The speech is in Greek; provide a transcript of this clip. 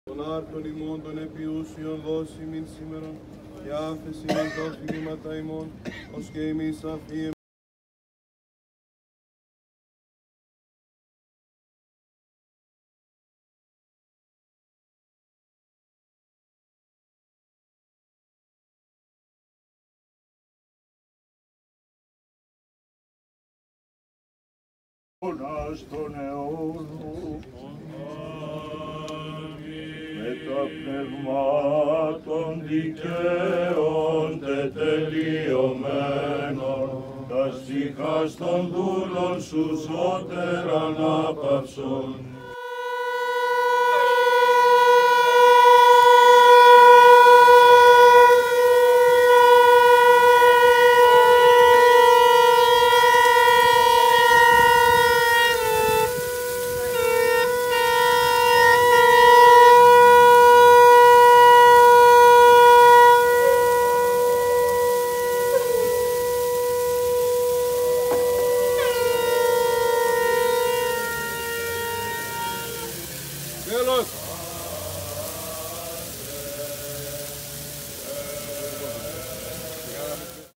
Τον άρτων ημών των επιούσιων δώσει μην σήμερον, και άφεση με τα οφειλήματα ημών, ως και εμείς αφήμε. Στον αιώνου, με τα πνευμάτων δικαίων τετελειωμένων, τα στιχάς των δούλων σου σώτερα ανάπαυσον. Τέλος!